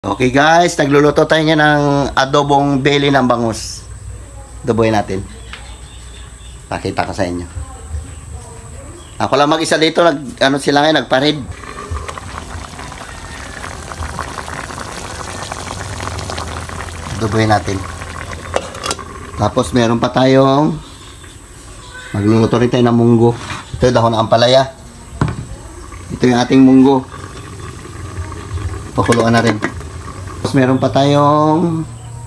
Okay guys, nagluluto tayo ngayon ng adobong belly ng bangus. Adoboyin natin. Pakita ko sa inyo. Ako lang mag-isa dito, sila ngayon, nagparid. Adoboyin natin. Tapos meron pa tayong magluluto rin tayo ng munggo. Ito yung dahon ng ampalaya. Ito yung ating munggo. Pakuluan na rin. Tapos meron pa tayong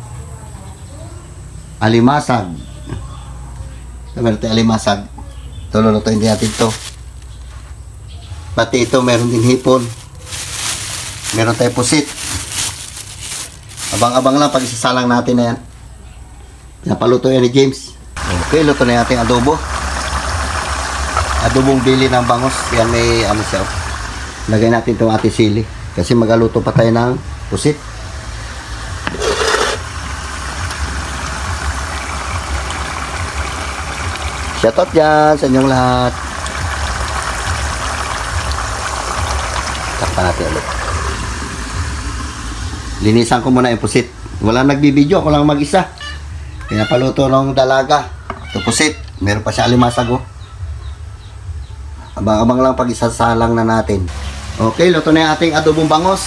alimasag. Meron tayong alimasag. Ito, lulutuin din natin ito. Pati ito, meron din hipon. Meron tayong pusit. Abang-abang lang pag isasalang natin na yan. Pinapaluto yan ni James. Okay, luto na natin adobo. Adobong bili ng bangus. Yan may ano siya. Lagay natin itong ating sili. Kasi magaluto pa tayo ng pusit. Shoutout dyan sa inyong lahat. Takpan natin ulit. Linisan ko muna yung pusit. Walang nagbibideo, ako lang mag-isa. Pinapaluto ng dalaga. Ito pusit. Meron pa siya alimasag. Abang-abang lang pag isasalang na natin. Okay, luto na yung ating adobong bangus.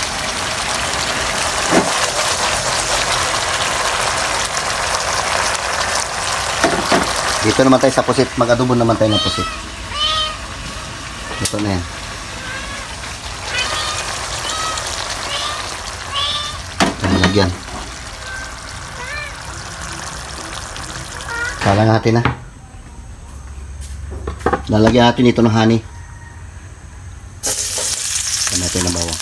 Dito naman tayo sa pusit. Mag-adobo naman tayo ng pusit. Ito na yan. Lagyan. Salang natin na. Lalagyan natin ito ng honey. Lagyan natin ng bawang.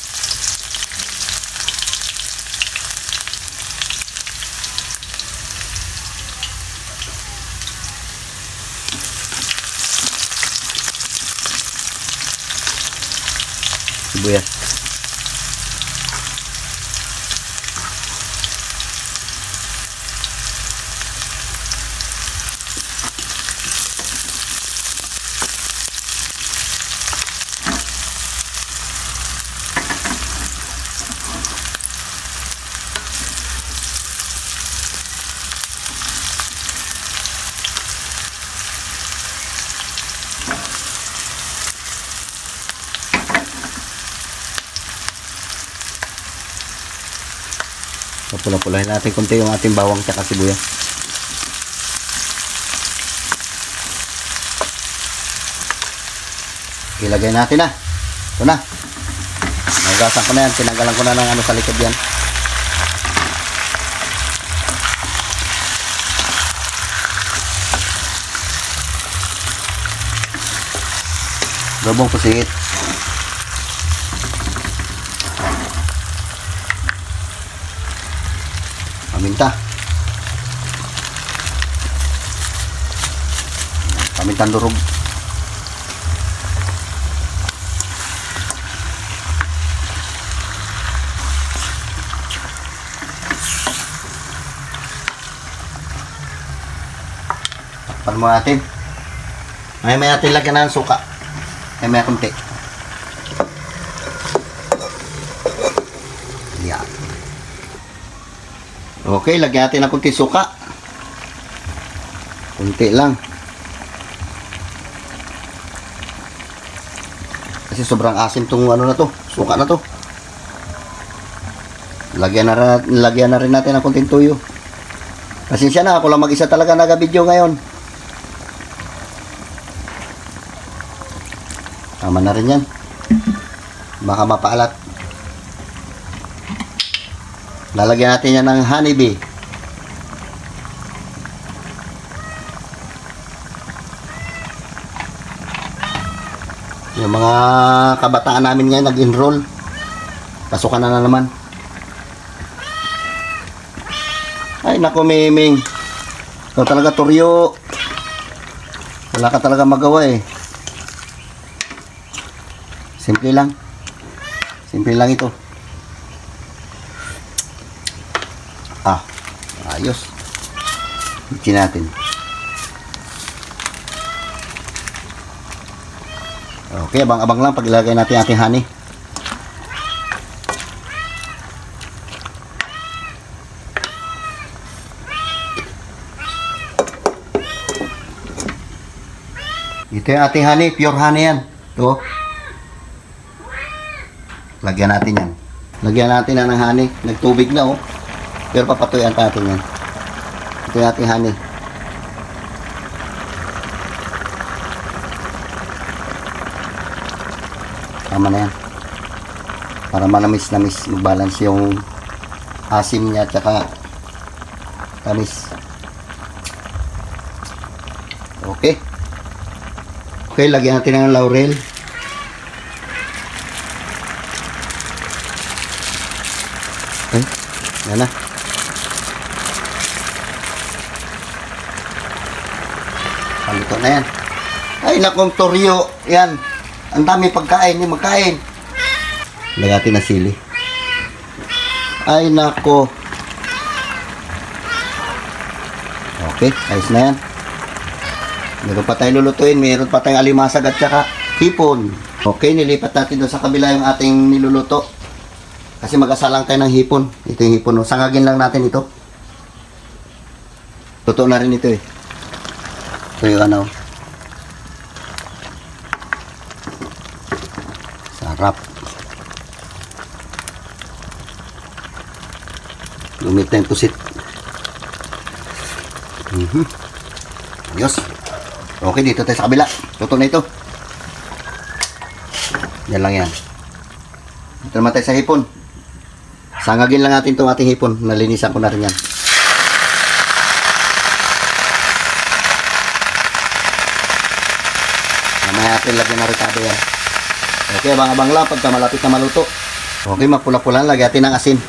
Sibuyas. Pula-pulahin natin konti yung ating bawang at sibuyas. Ilagay natin na. Ito na. Nagasan ko na yan. Tinanggalan ko na ng ano sa likod yan. Adobong pusit. Paminta. Pamintang durog. Takpan mo natin. May natin lagyan ng suka. May kunti. Yan. Okay, lagyan natin ng kunti suka. Kunti lang. Kasi sobrang asim tong ano na to, suka na to. Lagyan na rin natin ng kunting tuyo. Pasensya na, ako lang mag-isa talaga nag-video ngayon. Tama na rin yan. Baka mapaalat. Lalagyan natin yan ng honeybee. Yung mga kabataan namin ngayon nag-enroll. Pasukan na naman. Ay naku, Miming. Ito talaga turyo. Wala ka talaga magawa eh. Simple lang. Simple lang ito. Ayos. Mixin natin. Okay, abang-abang lang pag ilagay natin ating honey. Ito yung ating honey, pure honey yan. Ito. Lagyan natin yan. Lagyan natin na ng honey. Nagtubig na oh. Pero papatuyan natin yan. Ito yung ating honey. Tama na yan. Para manamis-namis. Mag-balance yung asim niya at saka tamis. Okay. Okay, lagyan natin ng laurel. Okay, yan na. Paluto na yan. Ay, nakong toryo. Yan. Ang dami pagkain. Yung magkain. Lagyan natin na sili. Ay, nako. Okay, ayos na yan. Meron pa tayong lulutuin. Meron pa tayong alimasag at saka hipon. Okay, nilipat natin doon sa kabila yung ating niluluto. Kasi mag-asalang tayo ng hipon. Ito yung hipon. No? Sangagin lang natin ito. Totoo na rin ito eh. Ito yung ano. Sarap. Lumit na yung pusit. Ayos. Okay, dito tayo sa kabila. Totoo na ito. Yan lang yan. Dito naman tayo sa hipon. Sangagin lang natin itong ating hipon. Nalinisan ko na rin yan. Mamaya natin lagyan na ricado yan. Okay, abang-abang lang pagka malapit na maluto. Okay, mapula-pula. Lagyan natin ng asin.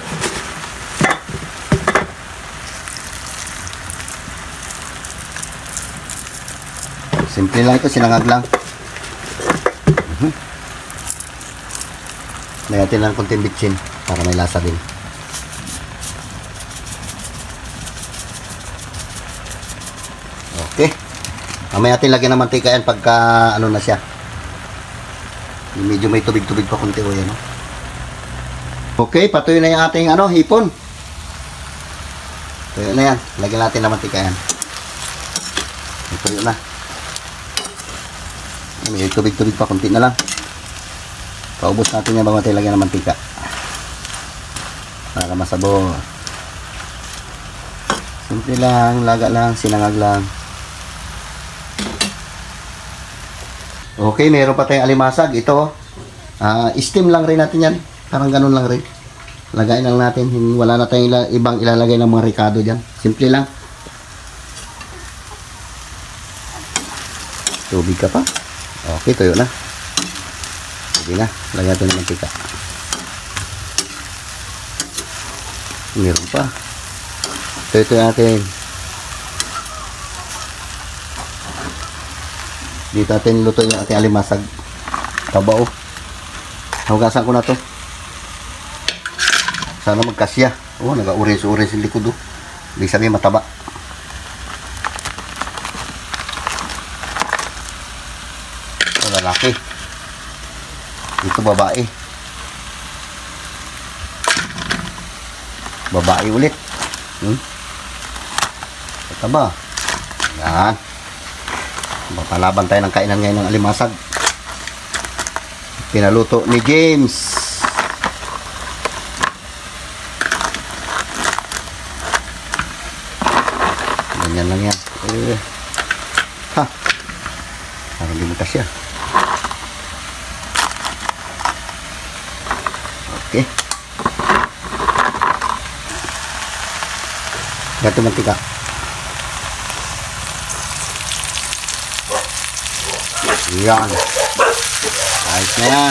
Simple lang ito, sinangag lang. Lagyan natin ng konting bitchin para may lasa din. Okay. Mamaya natin lagyan ng mantika yan pagka ano na siya. Medyo may tubig-tubig pa konti o yan. Okay, patuloy na yung ating ano, hipon. Tuyo na yan. Lagyan natin ng mantika yan. Tuyo na. May tubig-tubig pa, konti na lang. Paubos natin yan bago natin lagyan ng mantika. Para masabor. Simple lang, laga lang, sinangag lang. Okay, meron pa tayong alimasag. Ito, steam lang rin natin yan. Parang ganun lang rin. Lagayin lang natin. Wala na tayong ibang ilalagay ng mga ricado dyan. Simple lang. Tubig ka pa. Okay, tuyo na. Sige na, lagyan natin ng mantika. Meron pa. Ito natin. Dito natin lutuin yung ating alimasag. Tabao. Hugasan ko na to. Sana magkasya. Oh, naga-orange-orange yung likod. Ibig sabihin mataba. Ito lalaki. Ito babae. Babae ulit. Ito ba? Yan. Mapalaban tayo ng kainan ngayon ng alimasag. Pinaluto ni James. Ganyan lang yan. Ha. Parang di mo kasya. Okay. Gato mantika. Yan. Ayos na yan.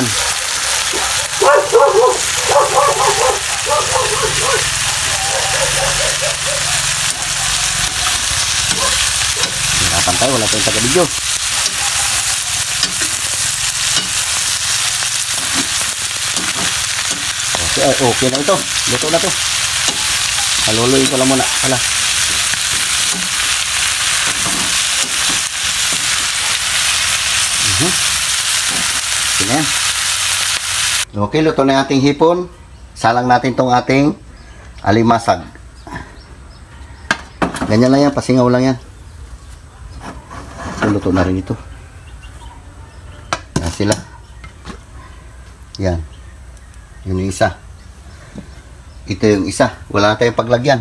Hirapan tayo. Wala tayong taga-video. Okay, okay na ito. Luto na to. Haluluin ko lang muna. Hala. Okay na yan. Okay, luto na yung ating hipon. Salang natin tong ating alimasag. Ganyan lang yan. Pasingaw lang yan. So, luto na rin ito. sila. Yan. Yun yung isa. Ito yung isa. Wala na tayong paglagyan.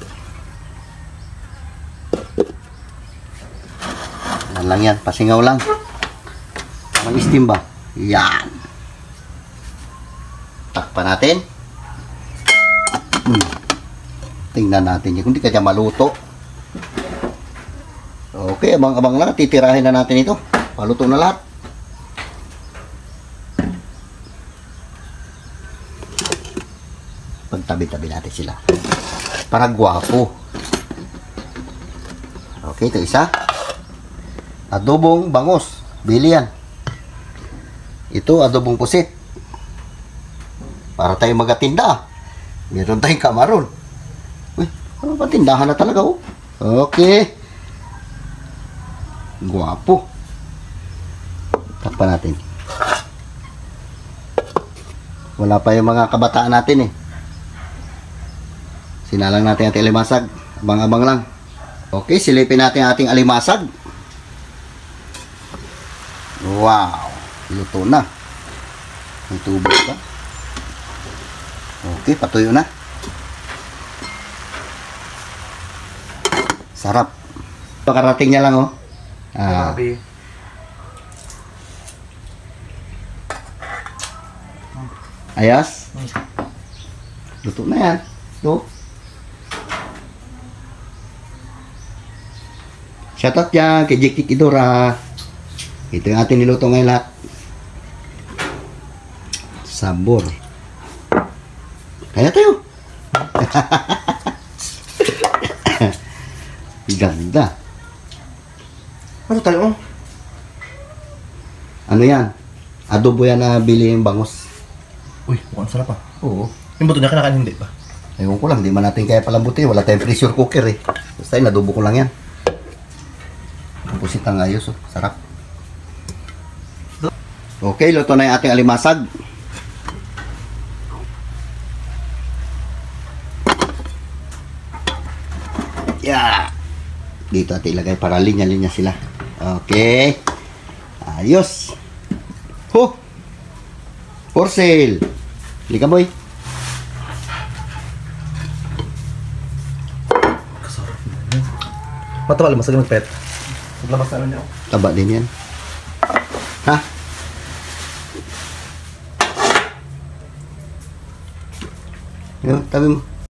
Yan lang yan. Pasingaw lang. Mag-steam ba? Yan. Takpan natin. Tingnan natin yan. Kung di ka dyan maluto. Okay, abang-abang lang. Titirahin na natin ito. Paluto na lahat. Pagtabi-tabi natin sila. Para gwapo. Okay, ito isa. Adobong bangus. Bili yan. Ito, adobong pusit. Para tayo magatinda. Meron tayong kamaron. Uy, ano ba tindahan na talaga, oh? Okay. Gwapo. Takpan natin. Wala pa yung mga kabataan natin eh. Sinalang natin ating alimasag. Abang-abang lang. Okay, silipin natin ating alimasag. Wow. Luto na. May tubig pa. Okay, patuyo na. Sarap. Pakarating niya lang, oh. Ayos. Luto na yan. Ito. Shoutout yan kay Jikik Idora. Ito yung ating niluto ngayon lahat. Sabor. Kaya tayo. Ganda. Ano tayo? Ano yan? Adobo yan na bili yung bangus. Uy, mukhang sarap ah. Oo. Yung buto niya kinakain hindi ba? Ewan ko lang, di man natin kaya palambutin. Wala tayong pressure cooker eh. Basta yun, adobo ko lang yan. Pusit ang ayos, oh. Sarap. Okay, luto na yung ating alimasag. Yeah. Dito natin ilagay para linya-linya sila. Okay. Ayos. Ho! For sale. Lika boy. Kasarap na yun. Matawal, masagin magpet. Maglabas na niya. Taba din yan. Ha? Yo, tabi mo.